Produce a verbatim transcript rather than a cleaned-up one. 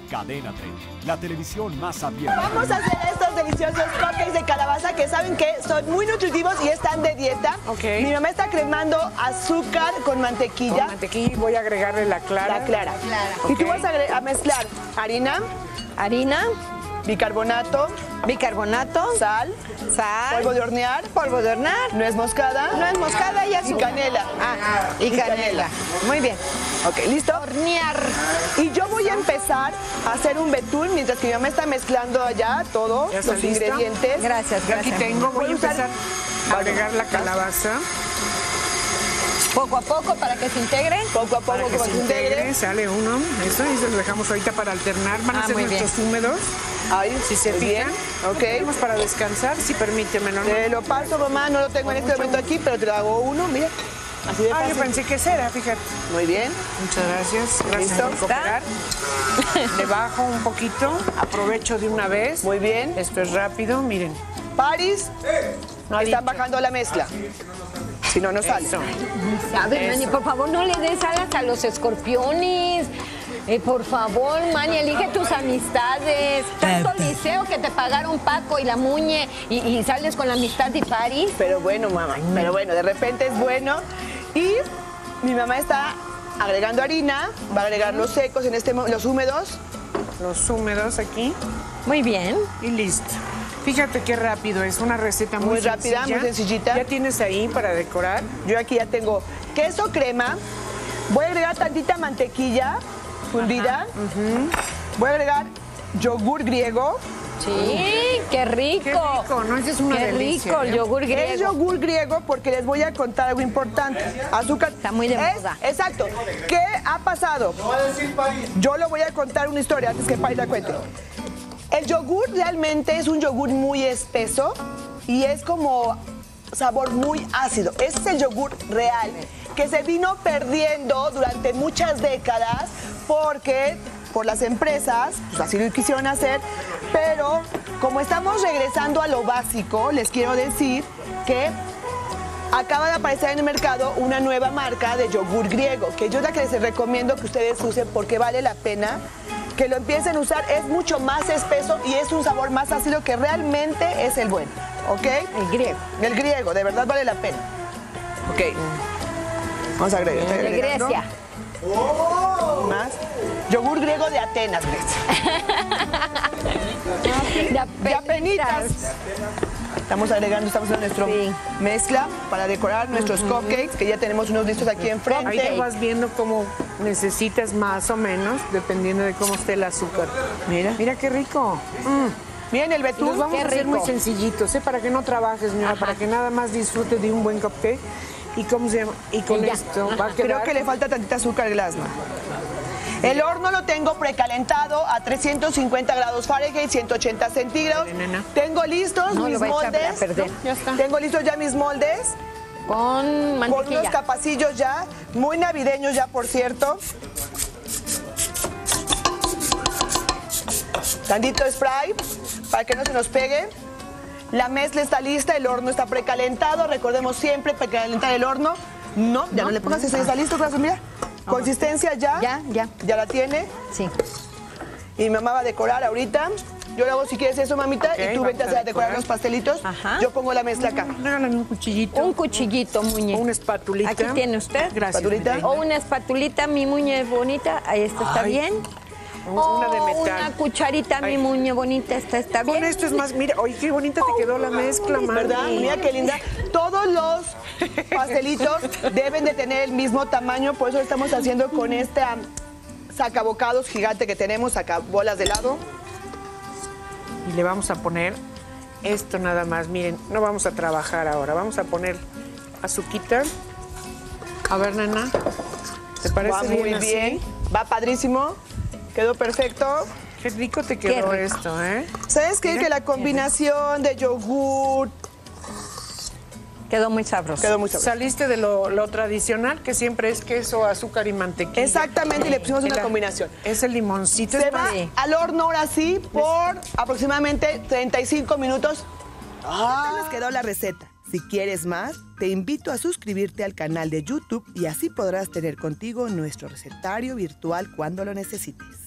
Cadena treinta, la televisión más abierta. Vamos a hacer estos deliciosos cupcakes de calabaza que saben que son muy nutritivos y están de dieta. Okay. Mi mamá está cremando azúcar con mantequilla. Con mantequilla y voy a agregarle la clara. La clara. Clara. Y Ok. tú vas a, agre- a mezclar harina, Harina, bicarbonato, bicarbonato, sal, sal, polvo de hornear, polvo de hornear, nuez moscada, nuez moscada y y azúcar. canela. Ah, y Y canela. canela. Muy bien. Ok, ¿listo? Hornear. Y yo voy a empezar a hacer un betún mientras que mi mamá está mezclando allá todos ¿Ya está los lista? ingredientes. Gracias, Yo aquí gracias. tengo, voy a Voy a usar- empezar a agregar la calabaza. Poco a poco para que se integre. Poco a Para poco que como se se integre. integre, sale uno. Eso, y se lo dejamos ahorita para alternar. Van a Ah, ser muy bien. nuestros húmedos. Ahí, Si se muy fijan, bien. ok. Tenemos para descansar, si permítemelo. ¿no? Te lo paso, mamá, no lo tengo en este momento aquí, pero te lo hago uno, mira. Así de Ah, fácil. yo pensé que era, fíjate. Muy bien. Muchas gracias. Gracias ¿Listo? por cooperar. Le bajo un poquito, aprovecho de una vez. Muy bien. Esto es rápido, miren. Paris, No ha están dicho. bajando la mezcla. Si no, no sale. Eso. A ver, Eso. Mani, por favor, no le des alas a los escorpiones. Eh, por favor, Mani, elige tus amistades. Tanto liceo que te pagaron Paco y la Muñe y, y sales con la amistad de Paris. Pero bueno, mamá, pero bueno, de repente es bueno. Y mi mamá está agregando harina, va a agregar los secos, en este mo- los húmedos. Los húmedos aquí Muy bien. y listo. Fíjate qué rápido es, una receta muy, Muy rápida, sencilla. muy sencillita. Ya tienes ahí para decorar. Yo aquí ya tengo queso crema. Voy a agregar tantita mantequilla fundida. Voy a agregar yogur griego. Sí, qué rico. Qué rico, ¿no? Esa es una Qué delicia, rico, el ¿eh? yogur Es griego. yogur griego porque les voy a contar algo importante. Azúcar. Está muy de Es- moda. Exacto. ¿Qué ha pasado? Yo le voy a contar una historia antes que Paris la cuente. El yogur realmente es un yogur muy espeso y es como sabor muy ácido. Ese es el yogur real que se vino perdiendo durante muchas décadas porque por las empresas, pues así lo quisieron hacer, pero como estamos regresando a lo básico, les quiero decir que acaba de aparecer en el mercado una nueva marca de yogur griego, que yo es la que les recomiendo que ustedes usen porque vale la pena que lo empiecen a usar. Es mucho más espeso y es un sabor más ácido que realmente es el bueno, ¿ok? El griego. El griego, de verdad vale la pena. Ok. Vamos a agregar. estoy De agregando Grecia. Más. Yogur griego de Atenas, Grecia. De De apenitas. Estamos agregando, estamos haciendo nuestra Sí. mezcla para decorar nuestros cupcakes, que ya tenemos unos listos aquí Ahí enfrente. tú vas viendo cómo necesitas más o menos, dependiendo de cómo esté el azúcar. Mira. Mira qué rico. Mm. Miren el Y los betún. vamos qué a hacer muy rico. sencillitos, ¿eh? Para que no trabajes, señora, para que nada más disfrute de un buen cupcake. ¿Y cómo se llama? Y con Y ya. esto va a Creo quedar... que le falta tantita azúcar glasma. El horno lo tengo precalentado a trescientos cincuenta grados Fahrenheit, ciento ochenta centígrados. Dale, nena. Tengo listos No, mis lo va a echar moldes. a perder. Ya está. Tengo listos ya mis moldes. Con Con unos mantequilla. capacillos ya, muy navideños ya, por cierto. Tantito spray para que no se nos pegue. La mezcla está lista, el horno está precalentado. Recordemos siempre precalentar el horno. No, ya no, le pongas eso, ya está listo, corazón, mira. Consistencia ya. Ya, ya. Ya la tiene. Sí. Y mi mamá va a decorar ahorita. Yo le hago si quieres eso, mamita, Ok, y tú vamos vente a a decorar decorar. los pastelitos. Ajá. Yo pongo la mezcla acá. Regálame un cuchillito. Un cuchillito, Muñe. O una espatulita. Aquí tiene usted. Gracias. Espatulita. mi reina. O una espatulita, mi Muñe bonita. Ahí está, está Ay, bien. Una de O metal. una cucharita, mi Ay. Muñe bonita. Está, está bien. Con esto es más, mira, oye, qué bonita te quedó la mezcla, Mari. ¿Verdad? Mira qué linda. Todos los pastelitos deben de tener el mismo tamaño, por eso lo estamos haciendo con esta sacabocados gigante que tenemos, sacabolas de helado. Y le vamos a poner esto nada más. Miren, no vamos a trabajar ahora. Vamos a poner azuquita. A ver, nena. ¿Te parece Va bien muy así? bien, va padrísimo, quedó perfecto. Qué rico te quedó rico. esto, ¿eh? ¿Sabes qué? Mira, Que la combinación de yogur Quedó muy sabroso. quedó muy sabrosa. Saliste de lo, lo tradicional, que siempre es queso, azúcar y mantequilla. Exactamente, y le pusimos Y una la- combinación. Ese limoncito. Se es va más- Sí. al horno ahora sí por aproximadamente treinta y cinco minutos. Ah. nos quedó la receta. Si quieres más, te invito a suscribirte al canal de YouTube y así podrás tener contigo nuestro recetario virtual cuando lo necesites.